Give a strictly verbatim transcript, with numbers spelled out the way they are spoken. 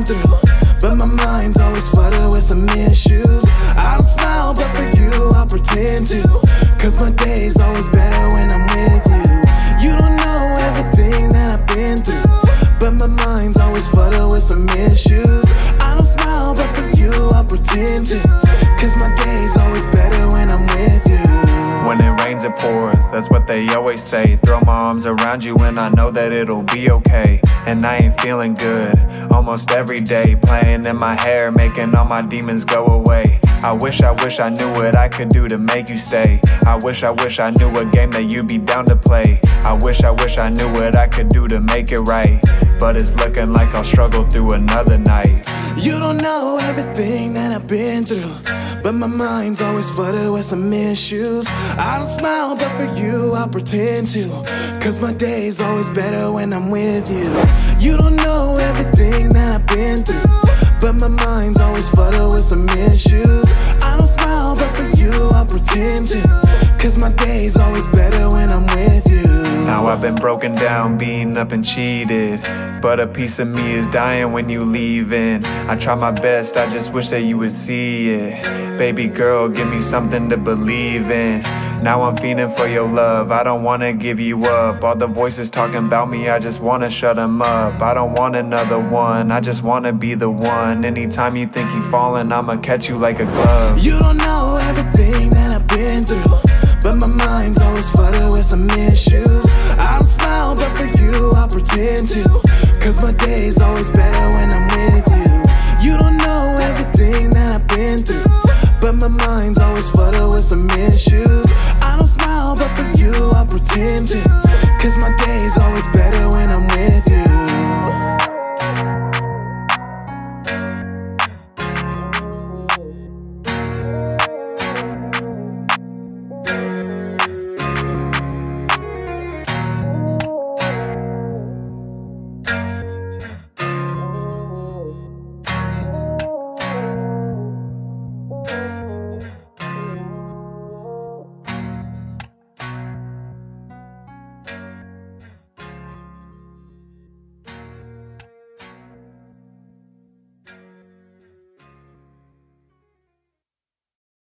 through, but my mind's always flooded with some issues. I don't smile, but for you I'll pretend to, cause my day's always better when I'm with you. You don't know everything that I've been through, but my mind's always flooded with some issues. I don't smile, but for you I'll pretend to, cause my day's always better when I'm with you. When it rains it pours, that's what they always say. Throw my arms around you and I know that it'll be okay. And I ain't feeling good almost every day, playing in my hair, making all my demons go away. I wish, I wish I knew what I could do to make you stay. I wish, I wish I knew a game that you'd be down to play. I wish, I wish I knew what I could do to make it right, but it's looking like I'll struggle through another night. You don't know everything that I've been through, but my mind's always flooded with some issues. I don't smile, but for you I'll pretend to, cause my day's always better when I'm with you. You don't know everything that I've been through, but my mind's always flooded with some issues. I don't smile, but for you I'll pretend to, cause my day's always better when I'm with you. Now I've been broken down, beaten up and cheated, but a piece of me is dying when you leaving. I try my best, I just wish that you would see it. Baby girl, give me something to believe in. Now I'm feeling for your love, I don't wanna give you up. All the voices talking about me, I just wanna shut them up. I don't want another one, I just wanna be the one. Anytime you think you falling, I'ma catch you like a glove. You don't know everything that I've been through, but my mind's always flooded with some issues. I don't smile, but for you I'll pretend to, cause my day's always better when I'm with you.